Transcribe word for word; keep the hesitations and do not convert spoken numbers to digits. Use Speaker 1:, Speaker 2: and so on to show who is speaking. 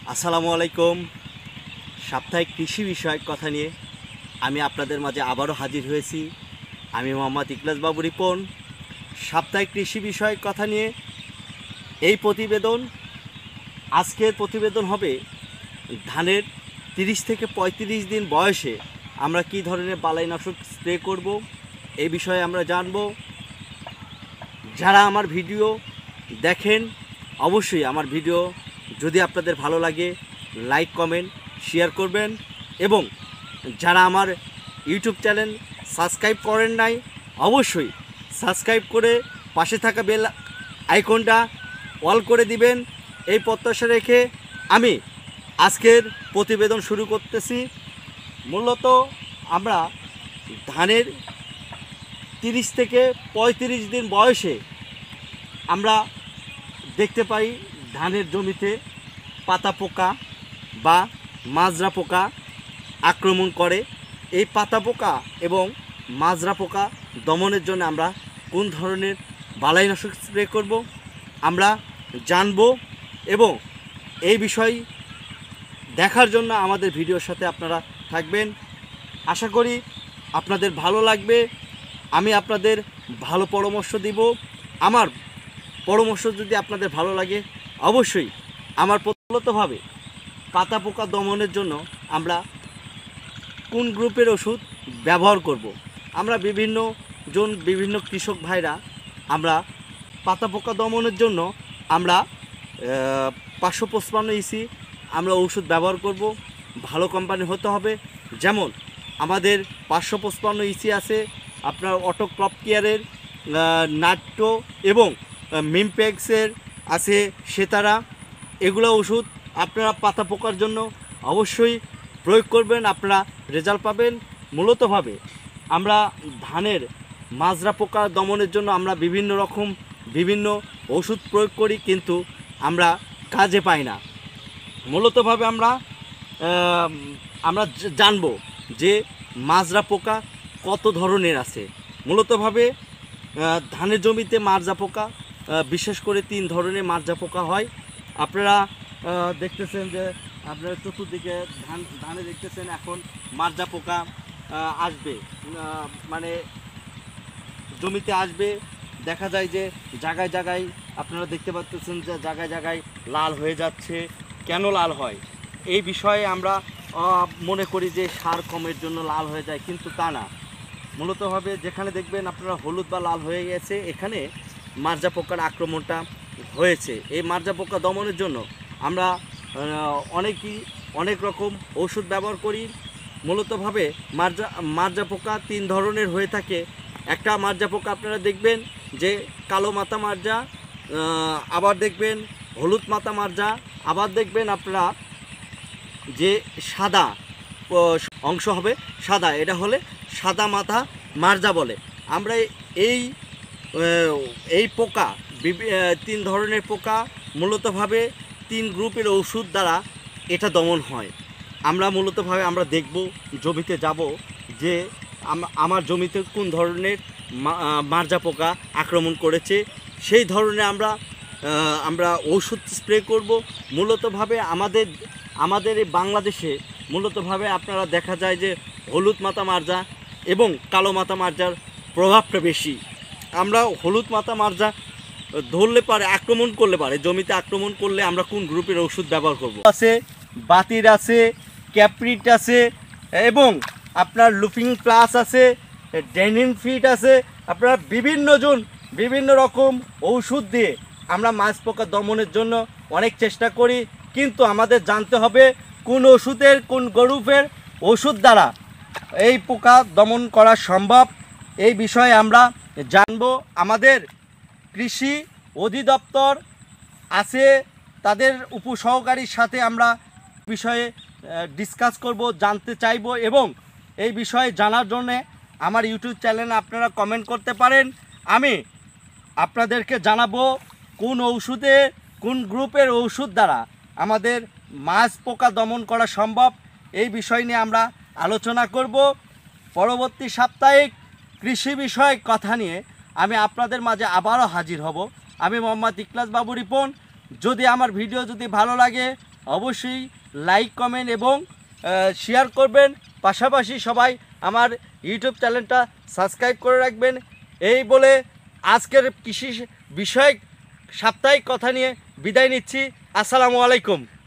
Speaker 1: আসসালামু আলাইকুম। সাপ্তাহিক কৃষি বিষয়ক কথা নিয়ে আমি আপনাদের মাঝে আবারও হাজির হয়েছি। আমি মোহাম্মদ ইকলাস বাবু রিপন। সাপ্তাহিক কৃষি বিষয়ক কথা নিয়ে এই প্রতিবেদন, আজকের প্রতিবেদন হবে ধানের তিরিশ থেকে পঁয়ত্রিশ দিন বয়সে আমরা কী ধরনের বালাইনাশক স্প্রে করব, এই বিষয়ে আমরা জানব। যারা আমার ভিডিও দেখেন অবশ্যই আমার ভিডিও যদি আপনাদের ভালো লাগে লাইক কমেন্ট শেয়ার করবেন, এবং যারা আমার ইউটিউব চ্যানেল সাবস্ক্রাইব করেন নাই অবশ্যই সাবস্ক্রাইব করে পাশে থাকা বেল আইকনটা অল করে দিবেন। এই প্রত্যাশা রেখে আমি আজকের প্রতিবেদন শুরু করতেছি। মূলত আমরা ধানের তিরিশ থেকে পঁয়ত্রিশ দিন বয়সে আমরা দেখতে পাই ধানের জমিতে পাতা পোকা বা মাজরা পোকা আক্রমণ করে। এই পাতা পোকা এবং মাজরা পোকা দমনের জন্য আমরা কোন ধরনের বালাইনাশক স্প্রে করব আমরা জানব, এবং এই বিষয় দেখার জন্য আমাদের ভিডিওর সাথে আপনারা থাকবেন। আশা করি আপনাদের ভালো লাগবে। আমি আপনাদের ভালো পরামর্শ দিব। আমার পরামর্শ যদি আপনাদের ভালো লাগে অবশ্যই আমার প্রচলিতভাবে পাতা পোকা দমনের জন্য আমরা কোন গ্রুপের ওষুধ ব্যবহার করব। আমরা বিভিন্ন জন বিভিন্ন কৃষক ভাইরা আমরা পাতা পোকা দমনের জন্য আমরা পাঁচশো পঁচপান্ন ইসি আমরা ওষুধ ব্যবহার করব। ভালো কোম্পানি হতে হবে। যেমন আমাদের পাঁচশো পঁচপান্ন ইসি আছে আপনার অটো ক্রপ কেয়ারের, নাট্টো এবং মিমপ্যাক্সের আছে সেতারা। এগুলো ওষুধ আপনারা পাতা পোকার জন্য অবশ্যই প্রয়োগ করবেন, আপনারা রেজাল্ট পাবেন। মূলতভাবে আমরা ধানের মাজরা পোকা দমনের জন্য আমরা বিভিন্ন রকম বিভিন্ন ওষুধ প্রয়োগ করি, কিন্তু আমরা কাজে পাই না। মূলতভাবে আমরা আমরা জানব যে মাজরা পোকা কত ধরনের আছে। মূলতভাবে ধানের জমিতে মাজরা পোকা বিশেষ করে তিন ধরনের মাজরা পোকা হয়। আপনারা দেখতেছেন যে আপনারা চতুর্দিকে ধান ধানে দেখতেছেন এখন মাজরা পোকা আসবে, মানে জমিতে আসবে। দেখা যায় যে জায়গায় জায়গায় আপনারা দেখতে পাচ্ছেন যে জায়গায় জায়গায় লাল হয়ে যাচ্ছে। কেন লাল হয় এই বিষয়ে আমরা মনে করি যে সার কমের জন্য লাল হয়ে যায়, কিন্তু তা না। মূলতভাবে যেখানে দেখবেন আপনারা হলুদ বা লাল হয়ে গেছে এখানে মাজরা পোকার আক্রমণটা হয়েছে। এই মাজরা পোকা দমনের জন্য আমরা অনেকই অনেক রকম ওষুধ ব্যবহার করি। মূলতভাবে মাজরা মাজরা পোকা তিন ধরনের হয়ে থাকে। একটা মাজরা পোকা আপনারা দেখবেন যে কালো মাথা মাজরা, আবার দেখবেন হলুদ মাথা মাজরা, আবার দেখবেন আপনারা যে সাদা অংশ হবে সাদা, এটা হলে সাদা মাথা মাজরা বলে। আমরা এই এই পোকা তিন ধরনের পোকা মূলতভাবে তিন গ্রুপের ওষুধ দ্বারা এটা দমন হয়। আমরা মূলতভাবে আমরা দেখব, জমিতে যাব যে আমার জমিতে কোন ধরনের মাজরা পোকা আক্রমণ করেছে, সেই ধরনের আমরা আমরা ওষুধ স্প্রে করব। মূলতভাবে আমাদের আমাদের এই বাংলাদেশে মূলতভাবে আপনারা দেখা যায় যে হলুদ মাথা মাজরা এবং কালো মাথা মাজরার প্রভাবটা বেশি। আমরা হলুদ মাথা মাজরা ধরলে পারে আক্রমণ করলে পারে জমিতে আক্রমণ করলে আমরা কোন গ্রুপের ওষুধ ব্যবহার করব আছে বাতির আছে, ক্যাপ্রিট আছে, এবং আপনার লুপিং প্লাস আছে, ডেনিম ফিট আছে। আপনারা বিভিন্ন জন বিভিন্ন রকম ওষুধ দিয়ে আমরা মাছ পোকা দমনের জন্য অনেক চেষ্টা করি, কিন্তু আমাদের জানতে হবে কোন ওষুধের কোন গ্রুপের ওষুধ দ্বারা এই পোকা দমন করা সম্ভব। এই বিষয়ে আমরা জানব। আমাদের কৃষি অধিদপ্তর আছে, তাদের উপসহকারীর সাথে আমরা বিষয়ে ডিসকাস করব, জানতে চাইব, এবং এই বিষয়ে জানার জন্যে আমার ইউটিউব চ্যানেলে আপনারা কমেন্ট করতে পারেন। আমি আপনাদেরকে জানাবো কোন ওষুধে কোন গ্রুপের ওষুধ দ্বারা আমাদের মাছ পোকা দমন করা সম্ভব। এই বিষয় নিয়ে আমরা আলোচনা করব। পরবর্তী সাপ্তাহিক কৃষি বিষয়ক কথা নিয়ে আমি আপনাদের মাঝে আবারও হাজির হব। আমি মোহাম্মদ ইকলাস বাবু রিপন। যদি আমার ভিডিও যদি ভালো লাগে অবশ্যই লাইক কমেন্ট এবং শেয়ার করবেন। পাশাপাশি সবাই আমার ইউটিউব চ্যানেলটা সাবস্ক্রাইব করে রাখবেন। এই বলে আজকের কৃষি বিষয়ক সাপ্তাহিক কথা নিয়ে বিদায় নিচ্ছি। আসসালামু আলাইকুম।